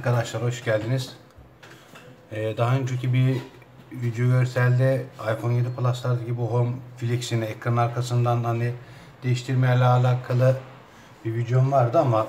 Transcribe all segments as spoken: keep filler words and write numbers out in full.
Arkadaşlar hoş geldiniz. Ee, daha önceki bir video görselde iPhone yedi Plus'lardaki bu Home Flex'ini ekran arkasından hani değiştirmeyle alakalı bir videom vardı ama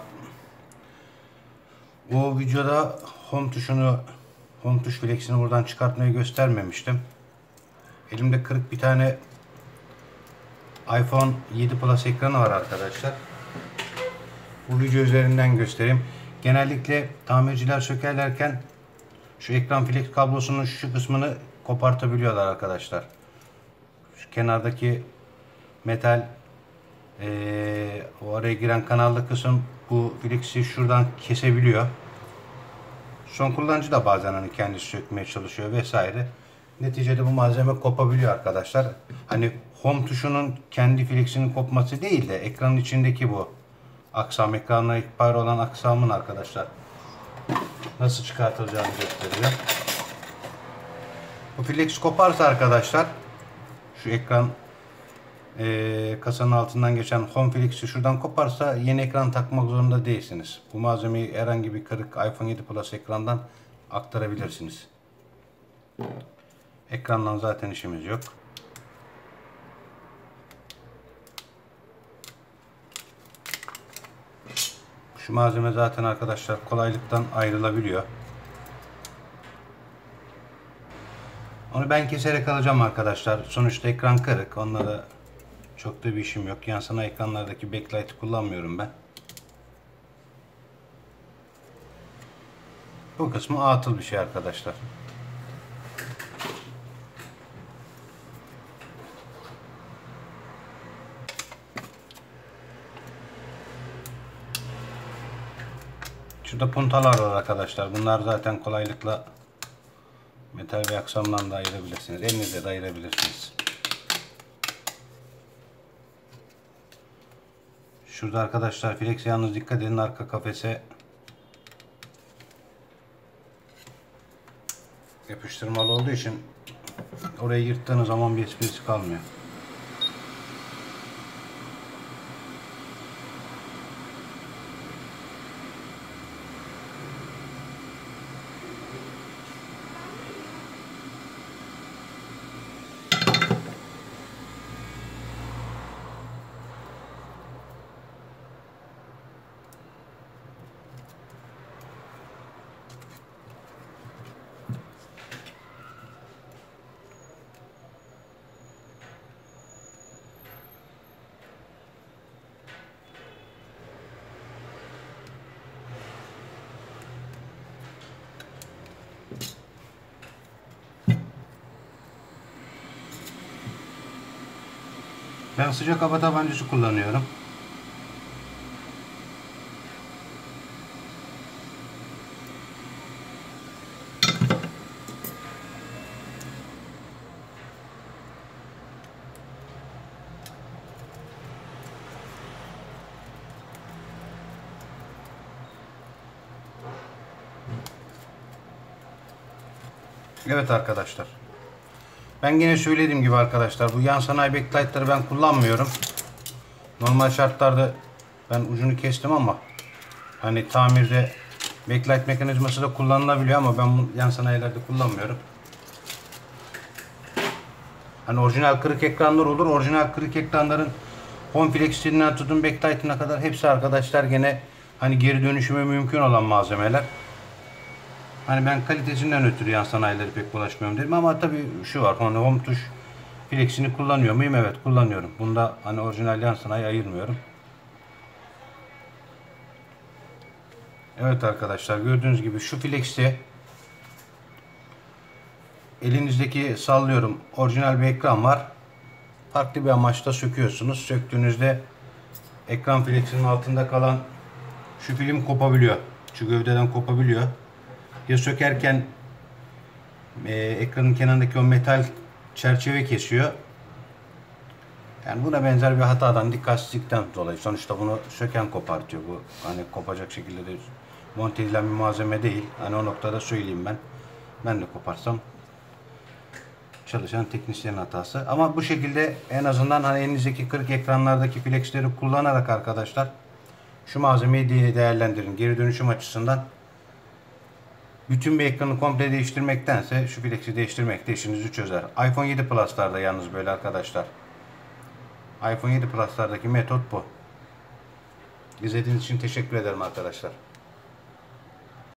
o videoda Home tuşunu Home tuş Flex'ini buradan çıkartmayı göstermemiştim. Elimde kırık bir tane iPhone yedi Plus ekranı var arkadaşlar. Bu video üzerinden göstereyim. Genellikle tamirciler sökerlerken şu ekran flex kablosunun şu kısmını kopartabiliyorlar arkadaşlar. Şu kenardaki metal ee, o araya giren kanallı kısım bu flex'i şuradan kesebiliyor. Son kullanıcı da bazen hani kendisi sökmeye çalışıyor vesaire. Neticede bu malzeme kopabiliyor arkadaşlar. Hani home tuşunun kendi flex'inin kopması değil de ekranın içindeki bu aksam, ekranla ihbar olan aksamın arkadaşlar nasıl çıkartılacağını gösteriyor. Bu flex koparsa arkadaşlar şu ekran e, kasanın altından geçen home flex'i şuradan koparsa yeni ekran takmak zorunda değilsiniz. Bu malzemeyi herhangi bir kırık iPhone yedi Plus ekrandan aktarabilirsiniz. Ekrandan zaten işimiz yok. Şu malzeme zaten arkadaşlar kolaylıktan ayrılabiliyor. Onu ben keserek alacağım arkadaşlar. Sonuçta ekran kırık. Onlara çok da bir işim yok. Yansana ekranlardaki backlight'ı kullanmıyorum ben. Bu kısmı atıl bir şey arkadaşlar. Şurada puntalar var arkadaşlar. Bunlar zaten kolaylıkla metal ve aksamdan da ayırabilirsiniz. Elinizle de ayırabilirsiniz. Şurada arkadaşlar flex yalnız dikkat edin, arka kafese yapıştırmalı olduğu için orayı yırttığınız zaman bir esprisi kalmıyor. Ben sıcak hava tabancası kullanıyorum. Evet arkadaşlar. Ben yine söylediğim gibi arkadaşlar bu yan sanayi backlight'ları ben kullanmıyorum. Normal şartlarda ben ucunu kestim ama hani tamirde backlight mekanizması da kullanılabiliyor ama ben bu yan sanayilerde kullanmıyorum. Hani orijinal kırık ekranlar olur. Orijinal kırık ekranların home flex'inden tutun backlight'ına kadar hepsi arkadaşlar gene hani geri dönüşümü mümkün olan malzemeler. Hani ben kalitesinden ötürü yan sanayileri pek bulaşmıyorum dedim ama tabii şu var, hani home tuş flex'ini kullanıyor muyum? Evet kullanıyorum. Bunda hani orijinal yan sanayi ayırmıyorum. Evet arkadaşlar, gördüğünüz gibi şu flex'i elinizdeki sallıyorum orijinal bir ekran var. Farklı bir amaçla söküyorsunuz. Söktüğünüzde ekran flex'inin altında kalan şu film kopabiliyor. Şu gövdeden kopabiliyor. Ya sökerken e, ekranın kenarındaki o metal çerçeve kesiyor. Yani buna benzer bir hatadan, dikkatsizlikten dolayı. Sonuçta bunu söken kopartıyor. Bu hani kopacak şekilde de monte edilen bir malzeme değil. Hani o noktada söyleyeyim ben. Ben de koparsam çalışan teknisyenin hatası. Ama bu şekilde en azından hani elinizdeki kırık ekranlardaki flexleri kullanarak arkadaşlar şu malzemeyi değerlendirin. Geri dönüşüm açısından Bütün bir ekranı komple değiştirmektense şu flexi değiştirmek de işinizi çözer. iPhone yedi Plus'larda yalnız böyle arkadaşlar. iPhone yedi Plus'lardaki metot bu. İzlediğiniz için teşekkür ederim arkadaşlar.